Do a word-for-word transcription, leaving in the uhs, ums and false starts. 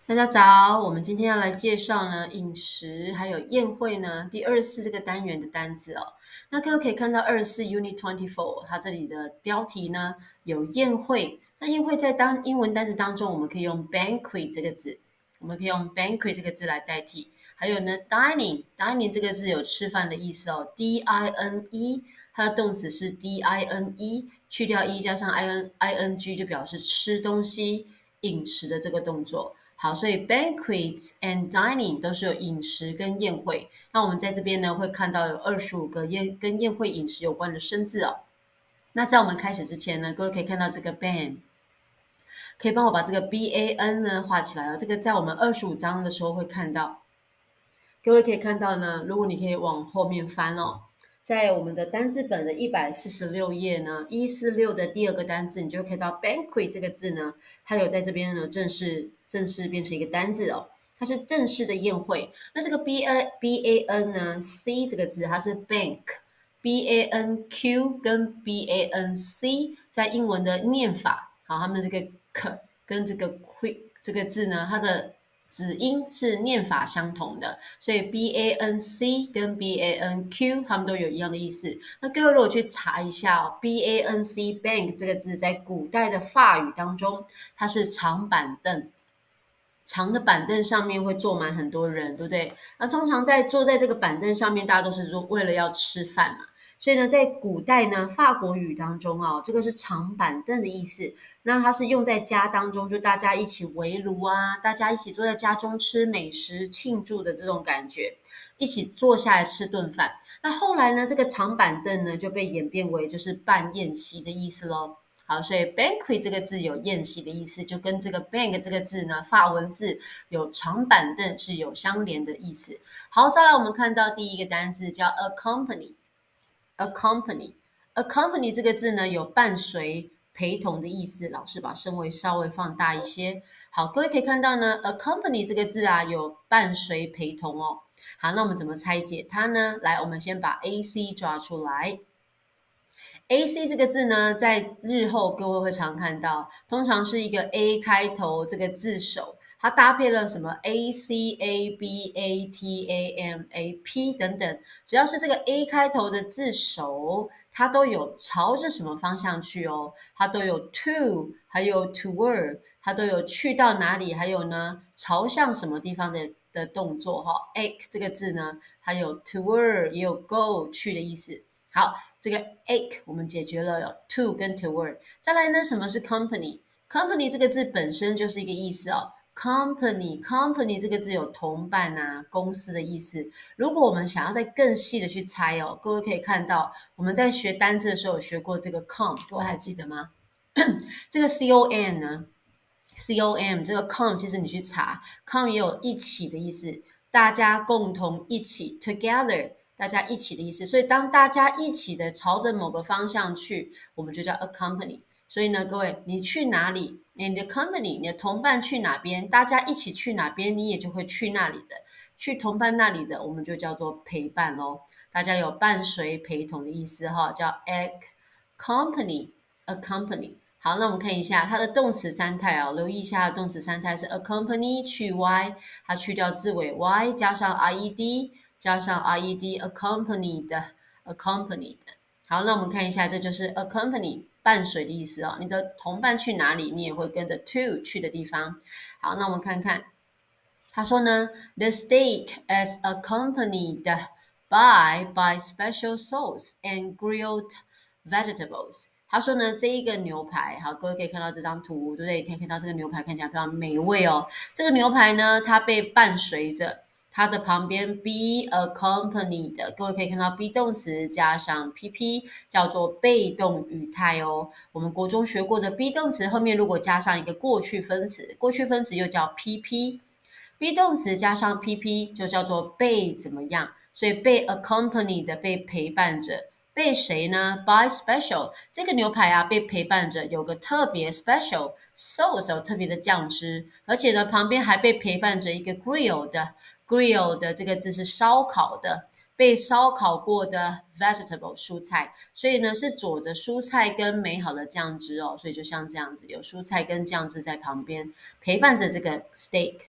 大家早，我们今天要来介绍呢饮食还有宴会呢第二十四这个单元的单字哦。那各位可以看到二十四 Unit twenty four，它这里的标题呢有宴会。那宴会在当英文单词当中，我们可以用 banquet 这个字，我们可以用 banquet 这个字来代替。还有呢 dining，dining 这个字有吃饭的意思哦，D I N E，它的动词是 D I N E，去掉 e 加上 I N I N G 就表示吃东西、饮食的这个动作。好，所以 banquets and dining 都是有饮食跟宴会。那我们在这边呢会看到有二十五个宴跟宴会饮食有关的生字哦。那在我们开始之前呢，各位可以看到这个 ban，可以帮我把这个 B A N 呢画起来哦。这个在我们二十五章的时候会看到。各位可以看到呢，如果你可以往后面翻哦，在我们的单字本的一百四十六页呢，一四六的第二个单字，你就会看到 banquet 这个字呢，它有在这边呢正式正式变成一个单字哦，它是正式的宴会。那这个 B A B A N 呢 C 这个字，它是 bank，B A N Q 跟 B A N C 在英文的念法，好，他们这个 k 跟这个 q 这个字呢，它的子音是念法相同的，所以 B A N C 跟 B A N Q 它们都有一样的意思。那各位如果去查一下哦，B A N C bank 这个字在古代的法语当中，它是长板凳。长的板凳上面会坐满很多人，对不对？那通常在坐在这个板凳上面，大家都是说为了要吃饭嘛。所以呢，在古代呢，法国语当中啊，这个是长板凳的意思。那它是用在家当中，就大家一起围炉啊，大家一起坐在家中吃美食庆祝的这种感觉，一起坐下来吃顿饭。那后来呢，这个长板凳呢就被演变为就是办宴席的意思咯。好，所以 banquet 这个字有宴席的意思，就跟这个 bank 这个字呢，法文字有长板凳是有相连的意思。好，再来我们看到第一个单字叫 accompany，accompany，accompany 这个字呢有伴随、陪同的意思。老师把声维稍微放大一些。好，各位可以看到呢，accompany 这个字啊有伴随、陪同哦。好，那我们怎么拆解它呢？来，我们先把 A C 抓出来。A C 这个字呢，在日后各位会常看到，通常是一个 A 开头这个字首，它搭配了什么 A C A B A T A M A P 等等，只要是这个 A 开头的字首，它都有朝着什么方向去哦，它都有 to，还有 toward，它都有去到哪里，还有呢朝向什么地方的的动作哈。A 这个字呢，它有 toward 也有 go 去的意思。好，这个 ache 我们解决了 to 跟 toward。再来呢，什么是 company？company 这个字本身就是一个意思哦。company company 这个字有同伴啊、公司的意思。如果我们想要再更细的去猜哦，各位可以看到我们在学单字的时候有学过这个 com，各位还记得吗？这个 c o n 呢？C O M 这个 com 其实你去查 com 也有一起的意思，大家共同一起 together，大家一起的意思。所以当大家一起的朝着某个方向去，我们就叫 accompany。所以呢，各位你去哪里，你的 company，你的同伴去哪边，大家一起去哪边，你也就会去那里的。去同伴那里的，我们就叫做陪伴咯。大家有伴随陪同的意思哈，叫 accompany，accompany。好，那我们看一下它的动词三态啊、哦，留意一下它的动词三态是 accompany 去 y， 它去掉字尾 y， 加上 ed， 加上 ed accompanied accompanied。好，那我们看一下，这就是 accompany 伴随的意思哦。你的同伴去哪里，你也会跟着 to 去的地方。好，那我们看看，他说呢 ，the steak is accompanied by by special sauce and grilled vegetables。他说呢，这一个牛排，好，各位可以看到这张图，对不对？可以看到这个牛排看起来非常美味哦。这个牛排呢，它被伴随着它的旁边 be accompanied，各位可以看到 be 动词加上 pp 叫做被动语态哦。我们国中学过的 be 动词后面如果加上一个过去分词，过去分词又叫 pp，be 动词加上 pp 就叫做被怎么样？所以被 accompanied 的被陪伴着。被谁呢 ？By special， 这个牛排啊被陪伴着，有个特别 special sauce 有特别的酱汁，而且呢旁边还被陪伴着一个 grill 的 grill 的这个字是烧烤的，被烧烤过的 vegetable 蔬菜，所以呢是佐着蔬菜跟美好的酱汁哦，所以就像这样子，有蔬菜跟酱汁在旁边陪伴着这个 steak。